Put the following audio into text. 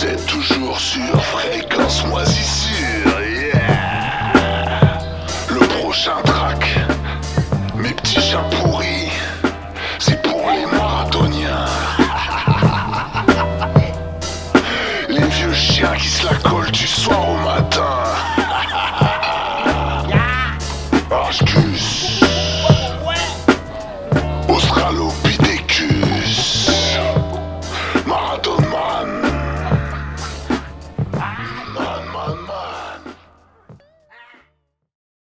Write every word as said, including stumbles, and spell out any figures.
êtes toujours sur Fréquence Moisissure, yeah. Le prochain track, mes petits chiens pourris, c'est pour les marathoniens. Les vieux chiens qui se la collent du soir au matin.